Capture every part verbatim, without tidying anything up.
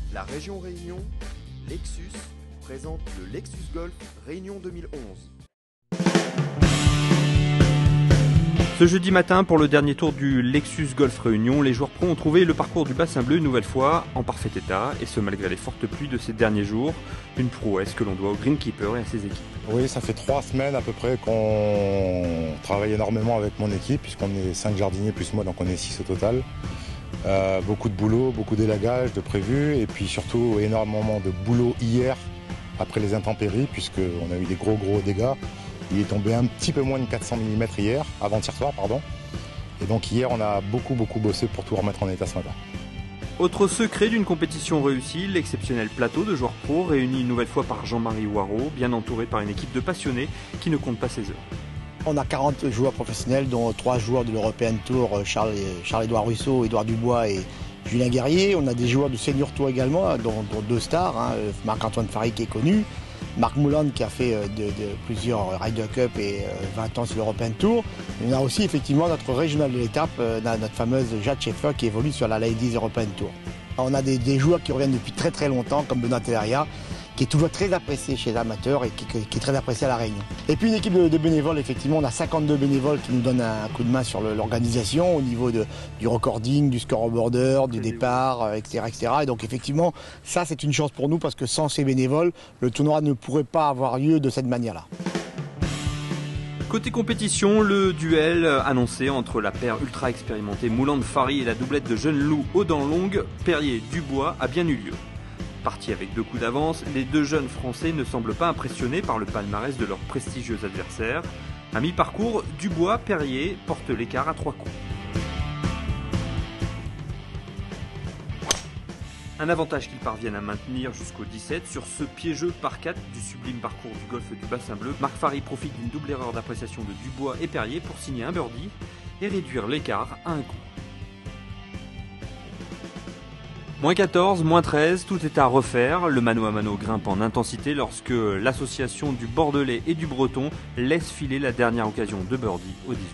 La région Réunion, Lexus, présente le Lexus Golf Réunion deux mille onze. Ce jeudi matin, pour le dernier tour du Lexus Golf Réunion, les joueurs pros ont trouvé le parcours du bassin bleu une nouvelle fois en parfait état, et ce malgré les fortes pluies de ces derniers jours. Une prouesse que l'on doit au greenkeeper et à ses équipes. Oui, ça fait trois semaines à peu près qu'on travaille énormément avec mon équipe, puisqu'on est cinq jardiniers plus moi, donc on est six au total. Euh, beaucoup de boulot, beaucoup d'élagage, de prévu, et puis surtout énormément de boulot hier, après les intempéries, puisqu'on a eu des gros gros dégâts. Il est tombé un petit peu moins de quatre cents millimètres hier, avant-hier soir, pardon. Et donc hier, on a beaucoup beaucoup bossé pour tout remettre en état ce matin. Autre secret d'une compétition réussie, l'exceptionnel plateau de joueurs pros réuni une nouvelle fois par Jean-Marie Waro, bien entouré par une équipe de passionnés qui ne compte pas ses heures. On a quarante joueurs professionnels, dont trois joueurs de l'European Tour, Charles-Édouard Rousseau, Édouard Dubois et Julien Guerrier. On a des joueurs du Senior Tour également, dont, dont deux stars, hein, Marc-Antoine Farry qui est connu, Marc Mouland qui a fait de, de plusieurs Ryder Cup et vingt ans sur l'European Tour. On a aussi effectivement notre régional de l'étape, notre fameuse Jade Schaeffer qui évolue sur la Ladies European Tour. On a des, des joueurs qui reviennent depuis très très longtemps, comme Benoît Telleria, qui est toujours très apprécié chez les amateurs et qui, qui est très apprécié à La Réunion. Et puis une équipe de, de bénévoles, effectivement, on a cinquante-deux bénévoles qui nous donnent un coup de main sur l'organisation au niveau de, du recording, du scoreboarder, du départ, et cetera, et cetera. Et donc effectivement, ça c'est une chance pour nous parce que sans ces bénévoles, le tournoi ne pourrait pas avoir lieu de cette manière-là. Côté compétition, le duel annoncé entre la paire ultra expérimentée Mouland-Farry et la doublette de jeunes loups aux dents longues, Perrier-Dubois, a bien eu lieu. Partis avec deux coups d'avance, les deux jeunes Français ne semblent pas impressionnés par le palmarès de leurs prestigieux adversaires. À mi-parcours, Dubois-Perrier porte l'écart à trois coups. Un avantage qu'ils parviennent à maintenir jusqu'au dix-sept sur ce piégeux par quatre du sublime parcours du golfe du bassin bleu. Marc Farry profite d'une double erreur d'appréciation de Dubois et Perrier pour signer un birdie et réduire l'écart à un coup. Moins quatorze, moins treize, tout est à refaire. Le mano à mano grimpe en intensité lorsque l'association du Bordelais et du Breton laisse filer la dernière occasion de birdie au dix-huit.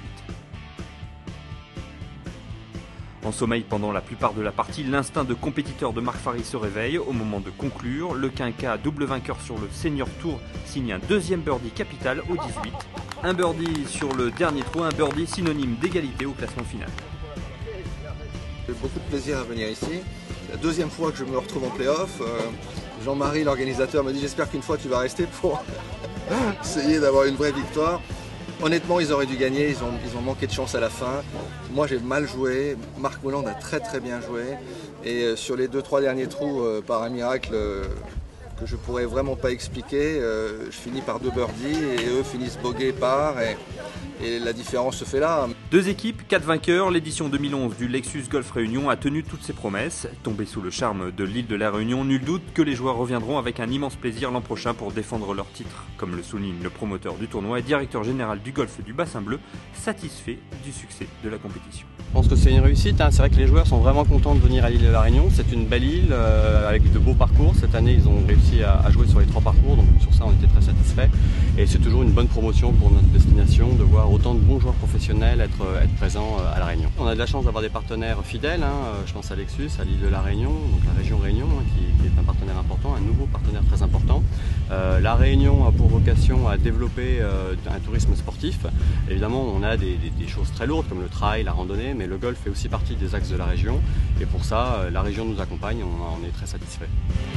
En sommeil pendant la plupart de la partie, l'instinct de compétiteur de Marc Farry se réveille. Au moment de conclure, le quinquat double vainqueur sur le Senior Tour signe un deuxième birdie capital au dix-huit. Un birdie sur le dernier trou, un birdie synonyme d'égalité au classement final. J'ai beaucoup de plaisir à venir ici. La deuxième fois que je me retrouve en play-off. Euh, Jean-Marie, l'organisateur, me dit j'espère qu'une fois tu vas rester pour essayer d'avoir une vraie victoire. Honnêtement, ils auraient dû gagner, ils ont, ils ont manqué de chance à la fin. Moi, j'ai mal joué. Marc Mouland a très très bien joué. Et euh, sur les deux trois derniers trous, euh, par un miracle euh, que je pourrais vraiment pas expliquer, euh, je finis par deux birdies et eux finissent bogey par. Et, Et la différence se fait là. Deux équipes, quatre vainqueurs. L'édition deux mille onze du Lexus Golf Réunion a tenu toutes ses promesses. Tombé sous le charme de l'île de la Réunion, nul doute que les joueurs reviendront avec un immense plaisir l'an prochain pour défendre leur titre. Comme le souligne le promoteur du tournoi et directeur général du golf du bassin bleu, satisfait du succès de la compétition. Je pense que c'est une réussite, hein. C'est vrai que les joueurs sont vraiment contents de venir à l'île de la Réunion. C'est une belle île euh, avec de beaux parcours. Cette année, ils ont réussi à, à jouer sur les trois parcours, donc sur ça, on était très satisfaits. Et c'est toujours une bonne promotion pour notre destination de voir autant de bons joueurs professionnels être, être présents à La Réunion. On a de la chance d'avoir des partenaires fidèles, hein. Je pense à Lexus, à l'île de la Réunion, donc la région Réunion, hein, qui, qui est un partenaire important, un nouveau partenaire très important. Euh, la Réunion a pour vocation à développer euh, un tourisme sportif. Évidemment, on a des, des, des choses très lourdes comme le trail, la randonnée, mais le golf fait aussi partie des axes de la région. Et pour ça, euh, la région nous accompagne, on, on est très satisfait.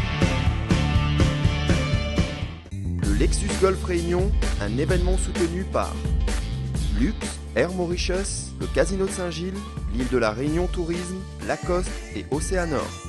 Le Lexus Golf Réunion, un événement soutenu par Lux, Air Mauritius, le Casino de Saint-Gilles, l'île de la Réunion Tourisme, Lacoste et Océanor.